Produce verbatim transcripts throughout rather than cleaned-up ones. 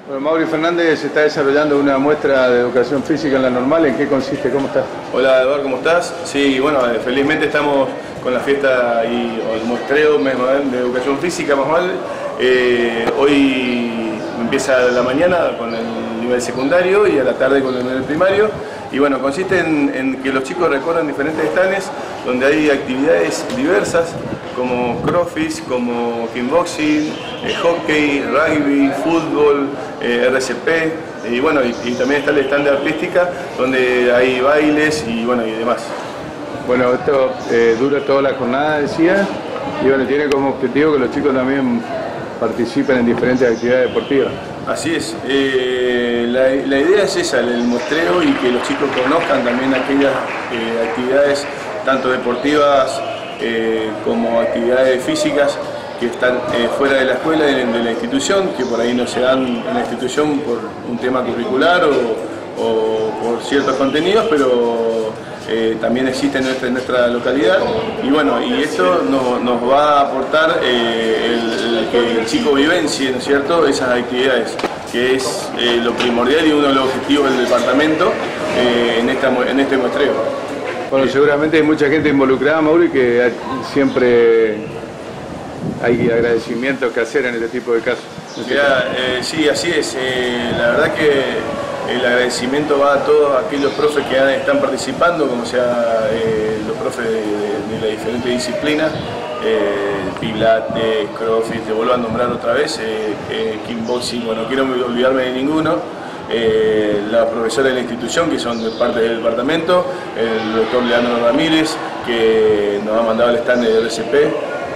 Bueno, Mauri Fernández está desarrollando una muestra de educación física en la normal. ¿En qué consiste? ¿Cómo estás? Hola Eduardo, ¿cómo estás? Sí, bueno, felizmente estamos con la fiesta y o el muestreo de educación física más mal. Eh, hoy empieza la mañana con el nivel secundario y a la tarde con el nivel primario. Y bueno, consiste en, en que los chicos recorran diferentes stands donde hay actividades diversas como crossfit, como kickboxing, eh, hockey, rugby, fútbol, eh, R C P y bueno, y, y también está el stand de artística donde hay bailes y bueno y demás. Bueno, esto eh, dura toda la jornada, decía, y bueno, tiene como objetivo que los chicos también participen en diferentes actividades deportivas. Así es, eh, la, la idea es esa, el muestreo y que los chicos conozcan también aquellas eh, actividades tanto deportivas eh, como actividades físicas que están eh, fuera de la escuela, de, de la institución, que por ahí no se dan en la institución por un tema curricular o, o por ciertos contenidos, pero eh, también existe en nuestra, en nuestra localidad y bueno, y esto nos, nos va a aportar eh, el, el que el chico vivencie, ¿no es cierto?, esas actividades, que es eh, lo primordial y uno de los objetivos del departamento eh, en, esta, en este muestreo. Bueno, seguramente hay mucha gente involucrada, Mauri, que siempre hay agradecimientos que hacer en este tipo de casos. Ya, eh, sí, así es. Eh, la verdad que el agradecimiento va a todos aquellos profes que están participando, como sea eh, los profes de, de, de las diferentes disciplinas, eh, pilates, crossfit, te vuelvo a nombrar otra vez, eh, eh, kickboxing, bueno, no quiero olvidarme de ninguno. Eh, la profesora de la institución, que son de parte del departamento, el doctor Leandro Ramírez, que nos ha mandado el stand de R C P, eh,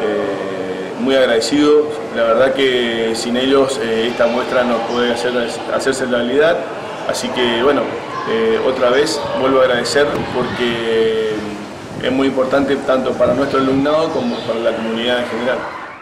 muy agradecido, la verdad que sin ellos eh, esta muestra no puede hacer, hacerse realidad, así que bueno, eh, otra vez vuelvo a agradecer porque es muy importante tanto para nuestro alumnado como para la comunidad en general.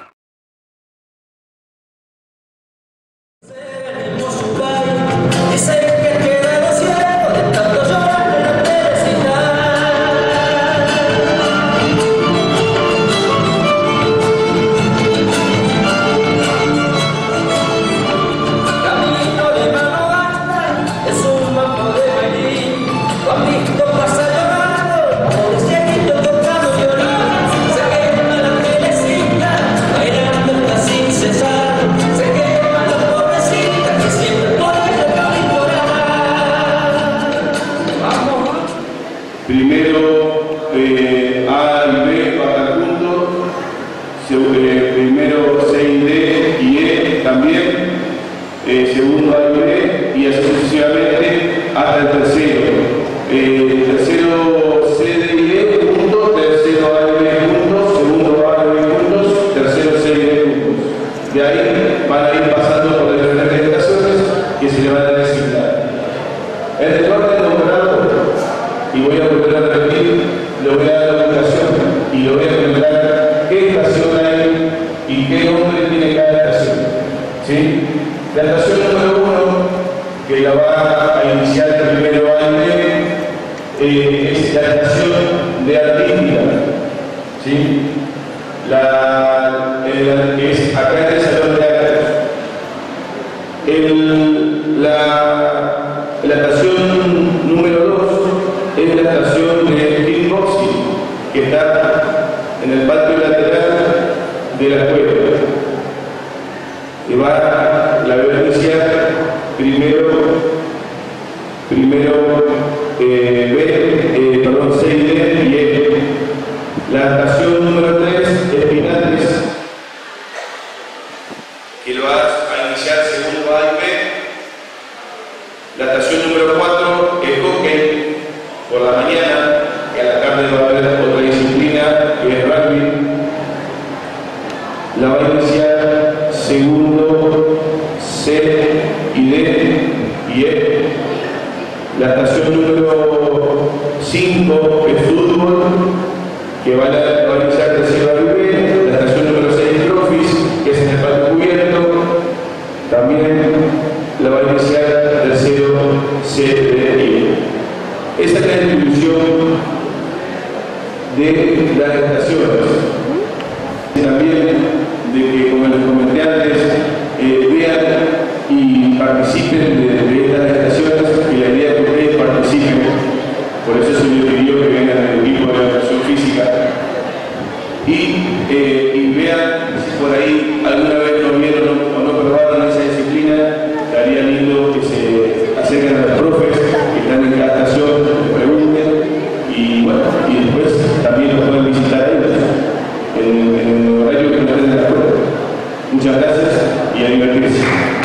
Primero eh, A y B van juntos, eh, primero C y D y E también, eh, segundo A y B y así sucesivamente hasta el tercero. Eh, tercero C, D y E juntos, tercero A y B juntos, segundo A y B juntos, tercero C y D juntos. De ahí van a ir pasando por las diferentes estaciones que se le van a designar. En el orden nombrado, y voy a volver a repetir, le voy a dar la ubicación y le voy a preguntar qué estación hay y qué nombre tiene cada estación. ¿Sí? La estación número uno, que la va a iniciar primero A y B, eh, es la estación de artística. ¿Sí? La, el, es acá en el salón de actos. El, la, la estación número dos es la estación de kickboxing que está en el patio lateral de la escuela. Y va, la voy a iniciar primero, primero eh, B, eh, perdón, C y D y E. La estación número tres es pilates, que lo va a iniciar segundo A y B. La estación número cuatro es hockey por la mañana, que a la tarde va a haber otra disciplina que es rugby. La va a iniciar segundo C y D y E. La estación número cinco es fútbol, que va a, va a iniciar tercero A y B. La estación número seis es crossfit, que es en el patio cubierto, también la va a iniciar tercero C, D y E. Esa es la distribución de las estaciones. También de que, como les comenté antes, eh, vean y participen participen de, de estas estaciones, y la idea es que ustedes participen. Por eso se les pidió que vengan al equipo de educación física y, eh, y vean si por ahí alguna vez lo vieron o no probaron esa disciplina. Estaría lindo que se acerquen a los profes que están en cada estación, que pregunten, y bueno, y después también los pueden visitar ellos en, en el horario que no estén en la escuela. Muchas gracias y a divertirse.